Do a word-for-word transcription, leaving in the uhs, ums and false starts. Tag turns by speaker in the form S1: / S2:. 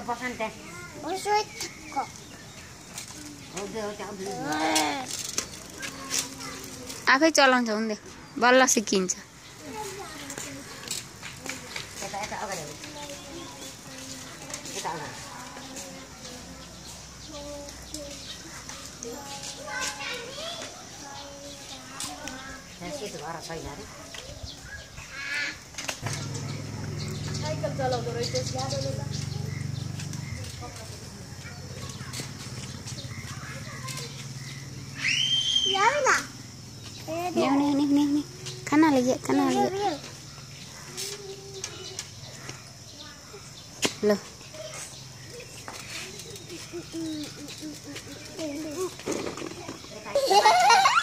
S1: बसान त्यहाँ
S2: आफै चलाउँछ हुँदै बल्ल सिकिन्छ
S1: यता यता अगाडि यता अगाडि त्यहाँ सेतो घर छैन अरे
S3: साइकल चलाउँदो रहेछ ज्यादाले त
S4: Yana.
S2: Nè nè nè nè nè खाना लिए खाना लिए लो